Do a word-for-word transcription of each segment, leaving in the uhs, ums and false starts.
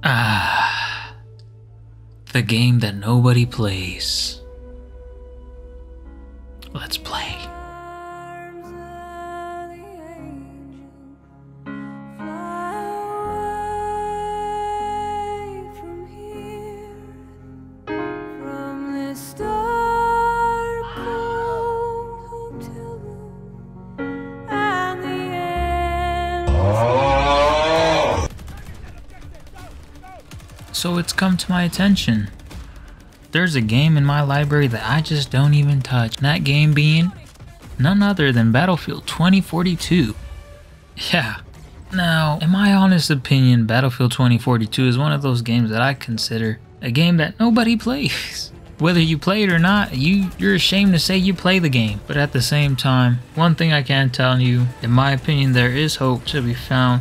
Ah, the game that nobody plays. Let's play. So it's come to my attention. There's a game in my library that I just don't even touch. And that game being none other than Battlefield twenty forty-two. Yeah. Now, in my honest opinion, Battlefield twenty forty-two is one of those games that I consider a game that nobody plays. Whether you play it or not, you, you're ashamed to say you play the game. But at the same time, one thing I can tell you, in my opinion, there is hope to be found.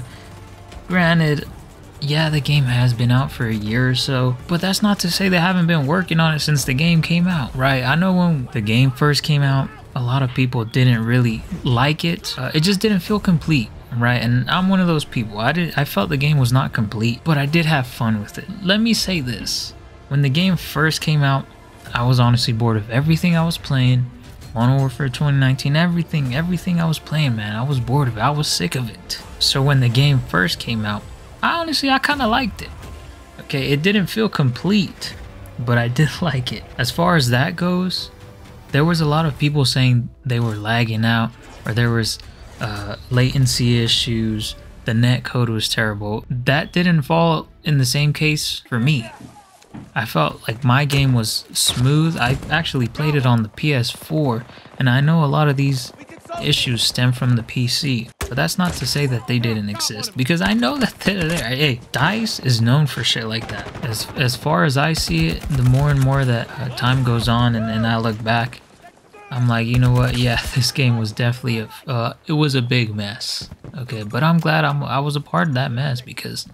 Granted, yeah, the game has been out for a year or so, but that's not to say they haven't been working on it since the game came out, right? I know when the game first came out, a lot of people didn't really like it. Uh, it just didn't feel complete, right? And I'm one of those people. I did. I felt the game was not complete, but I did have fun with it. Let me say this. When the game first came out, I was honestly bored of everything I was playing. Modern Warfare twenty nineteen, everything, everything I was playing, man. I was bored of it. I was sick of it. So when the game first came out, I honestly, I kind of liked it. Okay, it didn't feel complete, but I did like it. As far as that goes, there was a lot of people saying they were lagging out, or there was uh, latency issues, the net code was terrible. That didn't fall in the same case for me. I felt like my game was smooth. I actually played it on the P S four, and I know a lot of these issues stem from the P C, but that's not to say that they didn't exist, because I know that they're there. Hey, DICE is known for shit like that. As as far as I see it, the more and more that uh, time goes on and, and I look back, I'm like, you know what, yeah, this game was definitely a uh, it was a big mess. Okay, but I'm glad I'm, I was a part of that mess, because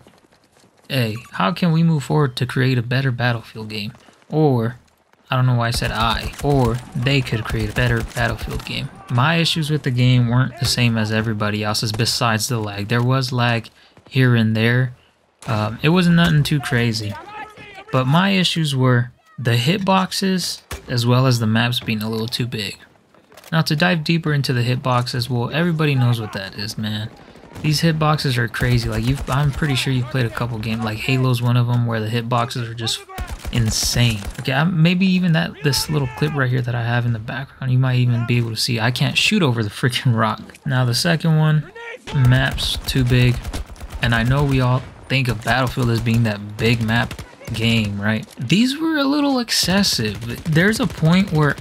hey, how can we move forward to create a better Battlefield game? Or I don't know why I said I, or they could create a better Battlefield game. My issues with the game weren't the same as everybody else's besides the lag. There was lag here and there. Um, it wasn't nothing too crazy. But my issues were the hitboxes as well as the maps being a little too big. Now to dive deeper into the hitboxes, well, everybody knows what that is, man. These hitboxes are crazy. Like you've, I'm pretty sure you've played a couple games, like Halo's one of them, where the hitboxes are just insane. Okay, I, maybe even that this little clip right here that I have in the background, you might even be able to see. I can't shoot over the freaking rock. Now the second one, maps too big, and I know we all think of Battlefield as being that big map game, right? These were a little excessive. There's a point where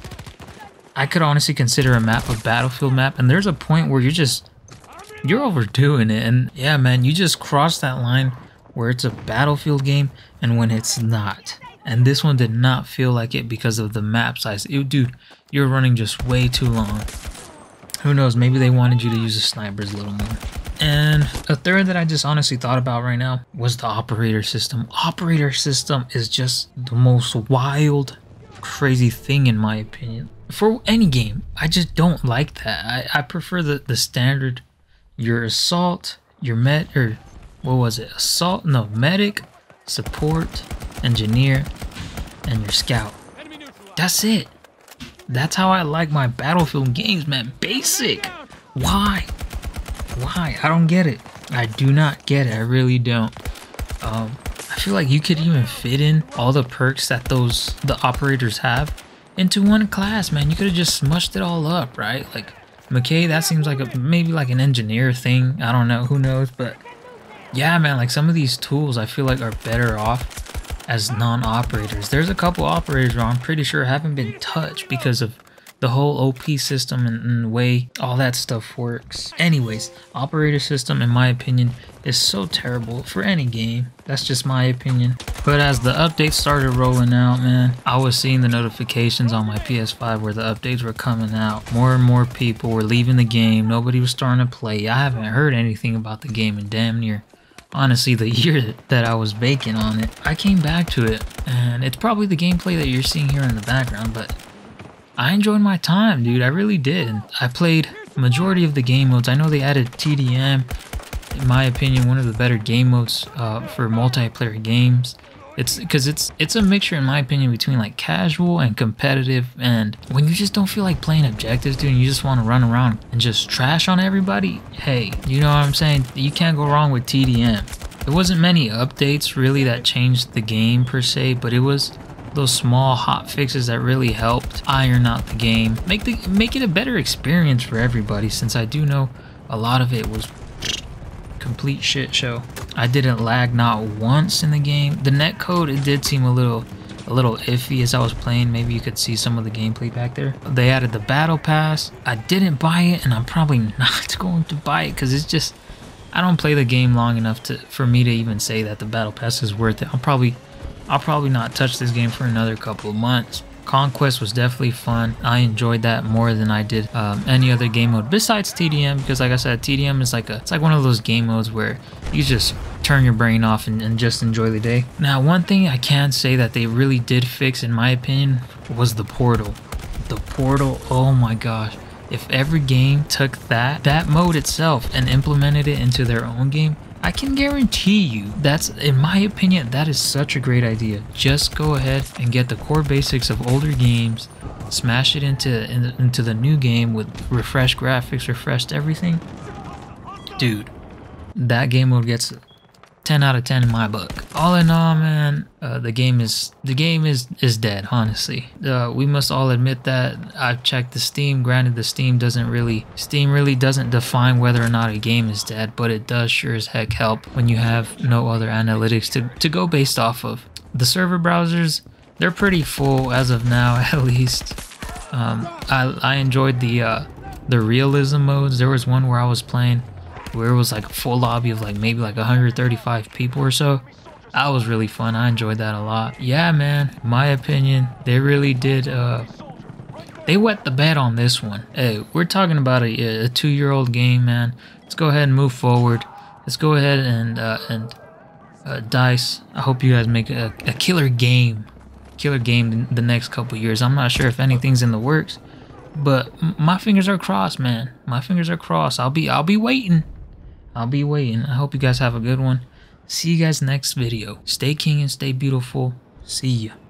I could honestly consider a map a Battlefield map, and there's a point where you're just you're overdoing it, and yeah, man, you just cross that line where it's a Battlefield game and when it's not. And this one did not feel like it because of the map size. It, dude, you're running just way too long. Who knows, maybe they wanted you to use the snipers a little more. And a third that I just honestly thought about right now was the operator system. Operator system is just the most wild, crazy thing in my opinion. For any game, I just don't like that. I, I prefer the, the standard, your assault, your med, or what was it? Assault, no, medic, support, engineer, and your scout. That's it. That's how I like my Battlefield games, man. Basic. Why? Why? I don't get it. I do not get it. I really don't. Um, I feel like you could even fit in all the perks that those the operators have into one class, man. You could have just smushed it all up, right? Like McKay, that seems like a maybe like an engineer thing. I don't know. Who knows? But yeah, man, like some of these tools I feel like are better off as non-operators. There's a couple operators where I'm pretty sure haven't been touched because of the whole O P system and, and the way all that stuff works. Anyways, operator system, in my opinion, is so terrible for any game. That's just my opinion. But as the updates started rolling out, man, I was seeing the notifications on my P S five where the updates were coming out. More and more people were leaving the game. Nobody was starting to play. I haven't heard anything about the game in damn near, honestly, the year that I was baking on it. I came back to it, and it's probably the gameplay that you're seeing here in the background, but I enjoyed my time, dude. I really did. I played majority of the game modes. I know they added T D M, in my opinion, one of the better game modes uh, for multiplayer games. It's because it's it's a mixture, in my opinion, between like casual and competitive. And when you just don't feel like playing objectives, dude, and you just want to run around and just trash on everybody, hey, you know what I'm saying? You can't go wrong with T D M. There wasn't many updates really that changed the game per se, but it was those small hot fixes that really helped iron out the game, make the make it a better experience for everybody. Since I do know a lot of it was complete shit show. I didn't lag not once in the game. The netcode, it did seem a little a little iffy as I was playing. Maybe you could see some of the gameplay back there. They added the battle pass. I didn't buy it, and I'm probably not going to buy it because it's just, I don't play the game long enough to for me to even say that the battle pass is worth it. I'll probably I'll probably not touch this game for another couple of months. Conquest was definitely fun. I enjoyed that more than I did um, any other game mode besides T D M, because like I said, T D M is like a it's like one of those game modes where you just turn your brain off and, and just enjoy the day. Now, one thing I can say that they really did fix, in my opinion, was the portal. The portal, oh my gosh. If every game took that that mode itself and implemented it into their own game, I can guarantee you that's, in my opinion, that is such a great idea. Just go ahead and get the core basics of older games, smash it into in, into the new game with refreshed graphics, refreshed everything. Dude, that game mode gets ten out of ten in my book. All in all, man, uh, the game is the game is is dead. Honestly, uh, we must all admit that. I've checked the Steam. Granted, the Steam doesn't really Steam really doesn't define whether or not a game is dead, but it does sure as heck help when you have no other analytics to to go based off of. The server browsers, they're pretty full as of now, at least. Um, I I enjoyed the uh, the realism modes. There was one where I was playing where it was like a full lobby of like maybe like one hundred thirty-five people or so. That was really fun. I enjoyed that a lot. Yeah, man, in my opinion, they really did uh they wet the bed on this one. Hey, we're talking about a, a two-year-old game, man. Let's go ahead and move forward. Let's go ahead and uh and uh, DICE, I hope you guys make a, a killer game killer game the next couple years. I'm not sure if anything's in the works, but my fingers are crossed, man. My fingers are crossed. I'll be I'll be waiting. I'll be waiting. I hope you guys have a good one. See you guys next video. Stay king and stay beautiful. See ya.